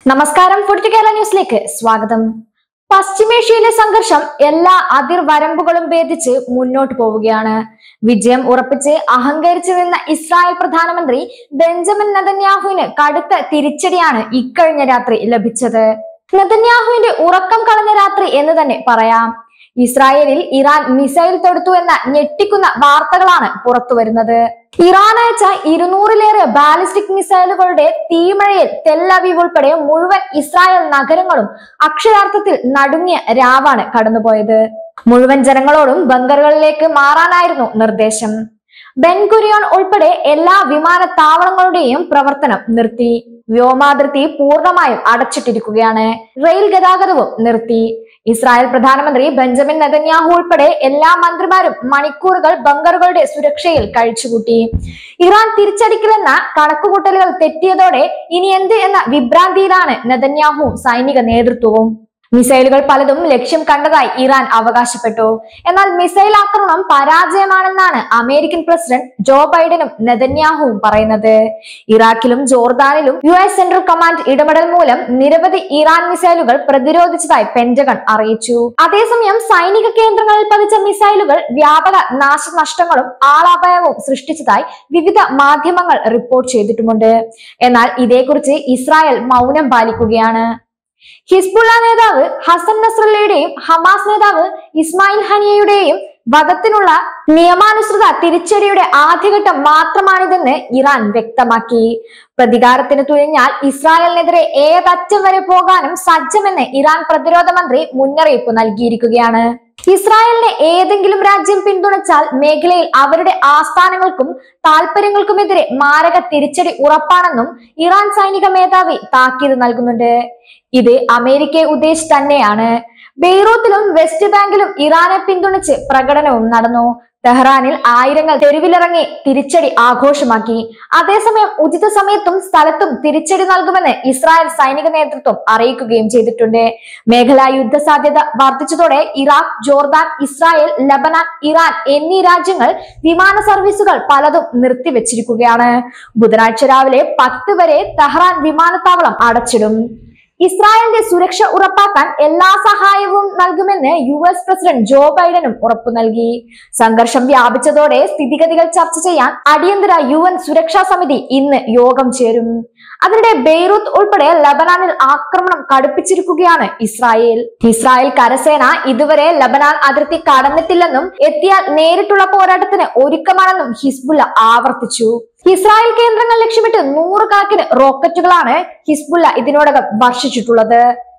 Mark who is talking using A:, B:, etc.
A: നമസ്കാരം. ഫുഡ് കേരള ന്യൂസിലേക്ക് സ്വാഗതം. പശ്ചിമേഷ്യയിലെ സംഘർഷം എല്ലാ അതിർവരമ്പുകളും ഭേദിച്ച് മുന്നോട്ട് പോവുകയാണ്. വിജയം ഉറപ്പിച്ച് അഹങ്കരിച്ചു നിന്ന ഇസ്രായേൽ പ്രധാനമന്ത്രി ബെഞ്ചമിൻ നെതന്യാഹുവിന് കടുത്ത തിരിച്ചടിയാണ് ഇക്കഴിഞ്ഞ രാത്രി ലഭിച്ചത്. നെതന്യാഹുവിന്റെ ഉറക്കം കളഞ്ഞ രാത്രി എന്ന് തന്നെ പറയാം. ഇസ്രായേലിൽ ഇറാൻ മിസൈൽ തൊടുത്തു എന്ന ഞെട്ടിക്കുന്ന വാർത്തകളാണ് പുറത്തു വരുന്നത്. ഇറാൻ അയച്ച 200-ലേറെ ബാലിസ്റ്റിക് മിസൈലുകളുടെ തീമഴയിൽ തെല്ലവീവ് ഉൾപ്പെടെ മുഴുവൻ ഇസ്രായേൽ നഗരങ്ങളും അക്ഷരാർത്ഥത്തിൽ നടുങ്ങിയ രാവാണ് കടന്നുപോയത്. മുഴുവൻ ജനങ്ങളോടും ബങ്കറുകളിലേക്ക് മാറാനായിരുന്നു നിർദ്ദേശം. ബെൻഗുരിയോൺ ഉൾപ്പെടെ എല്ലാ വിമാനത്താവളങ്ങളുടെയും പ്രവർത്തനം നിർത്തി. വ്യോമാതിർത്തി പൂർണ്ണമായും അടച്ചിട്ടിരിക്കുകയാണ്. റെയിൽ ഗതാഗതവും നിർത്തി. ഇസ്രായേൽ പ്രധാനമന്ത്രി ബെഞ്ചമിൻ നെതന്യാഹു ഉൾപ്പെടെ എല്ലാ മന്ത്രിമാരും മണിക്കൂറുകൾ ബങ്കറുകളുടെ സുരക്ഷയിൽ കഴിച്ചുകൂട്ടി. ഇറാൻ തിരിച്ചടിക്കില്ലെന്ന കണക്കുകൂട്ടലുകൾ തെറ്റിയതോടെ ഇനി എന്ത് എന്ന വിഭ്രാന്തിയിലാണ് നെതന്യാഹുവും സൈനിക നേതൃത്വവും. മിസൈലുകൾ പലതും ലക്ഷ്യം കണ്ടതായി ഇറാൻ അവകാശപ്പെട്ടു. എന്നാൽ മിസൈൽ ആക്രമണം പരാജയമാണെന്നാണ് അമേരിക്കൻ പ്രസിഡന്റ് ജോ ബൈഡനും നെതന്യാഹുവും പറയുന്നത്. ഇറാഖിലും ജോർദാനിലും US സെൻട്രൽ കമാൻഡ് ഇടപെടൽ മൂലം നിരവധി ഇറാൻ മിസൈലുകൾ പ്രതിരോധിച്ചതായി പെന്റഗൺ അറിയിച്ചു. അതേസമയം സൈനിക കേന്ദ്രങ്ങളിൽ പതിച്ച മിസൈലുകൾ വ്യാപക നാശനഷ്ടങ്ങളും ആളപായവും സൃഷ്ടിച്ചതായി വിവിധ മാധ്യമങ്ങൾ റിപ്പോർട്ട് ചെയ്തിട്ടുമുണ്ട്. എന്നാൽ ഇതേക്കുറിച്ച് ഇസ്രായേൽ മൗനം പാലിക്കുകയാണ്. ഹിസ്ബുള്ള നേതാവ് ഹസൻ നസ്രല്ലയുടെയും ഹമാസ് നേതാവ് ഇസ്മായിൽ ഹനിയയുടെയും വധത്തിനുള്ള നിയമാനുസൃത തിരിച്ചടിയുടെ ആദ്യഘട്ടം മാത്രമാണിതെന്ന് ഇറാൻ വ്യക്തമാക്കി. പ്രതികാരത്തിന് തുനിഞ്ഞാൽ ഇസ്രായേലിനെതിരെ ഏതറ്റം വരെ പോകാനും സജ്ജമെന്ന് ഇറാൻ പ്രതിരോധ മന്ത്രി മുന്നറിയിപ്പ് നൽകിയിരിക്കുകയാണ്. ഇസ്രായേലിനെ ഏതെങ്കിലും രാജ്യം പിന്തുണച്ചാൽ മേഖലയിൽ അവരുടെ ആസ്ഥാനങ്ങൾക്കും താൽപര്യങ്ങൾക്കുമെതിരെ മാരക തിരിച്ചടി ഉറപ്പാണെന്നും ഇറാൻ സൈനിക മേധാവി താക്കീത് നൽകുന്നുണ്ട്. ഇത് അമേരിക്കയെ ഉദ്ദേശിച്ച് തന്നെയാണ്. ബെയ്റൂത്തിലും വെസ്റ്റ് ബാങ്കിലും ഇറാനെ പിന്തുണച്ച് പ്രകടനവും നടന്നു. തെഹ്റാനിൽ ആയിരങ്ങൾ തെരുവിലിറങ്ങി തിരിച്ചടി ആഘോഷമാക്കി. അതേസമയം ഉചിത സമയത്തും സ്ഥലത്തും തിരിച്ചടി നൽകുമെന്ന് ഇസ്രായേൽ സൈനിക നേതൃത്വം അറിയിക്കുകയും ചെയ്തിട്ടുണ്ട്. മേഖലാ യുദ്ധ സാധ്യത വർദ്ധിച്ചതോടെ Iraq, Jordan, Israel, Lebanon, Iran എന്നീ രാജ്യങ്ങൾ വിമാന സർവീസുകൾ പലതും നിർത്തിവെച്ചിരിക്കുകയാണ്. ബുധനാഴ്ച രാവിലെ 10 വരെ തെഹ്റാൻ വിമാനത്താവളം അടച്ചിടും. ഇസ്രായേലിന്റെ സുരക്ഷ ഉറപ്പാക്കാൻ എല്ലാ സഹായവും നൽകുമെന്ന് US പ്രസിഡന്റ് ജോ ബൈഡനും ഉറപ്പു നൽകി. സംഘർഷം വ്യാപിച്ചതോടെ സ്ഥിതിഗതികൾ ചർച്ച ചെയ്യാൻ അടിയന്തര UN സുരക്ഷാ സമിതി ഇന്ന് യോഗം ചേരും. അതിനിടെ ബെയ്റൂത്ത് ഉൾപ്പെടെ ലബനാനിൽ ആക്രമണം കടുപ്പിച്ചിരിക്കുകയാണ് ഇസ്രായേൽ കരസേന ഇതുവരെ ലബനാൻ അതിർത്തി കടന്നിട്ടില്ലെന്നും എത്തിയാൽ നേരിട്ടുള്ള പോരാട്ടത്തിന് ഒരുക്കമാണെന്നും ഹിസ്ബുള്ള ആവർത്തിച്ചു. ഇസ്രായേൽ കേന്ദ്രങ്ങൾ ലക്ഷ്യമിട്ട് 100 കണക്കിന് റോക്കറ്റുകളാണ് ഹിസ്ബുള്ള ഇതിനോടകം വർഷിച്ചിട്ടുള്ളത്.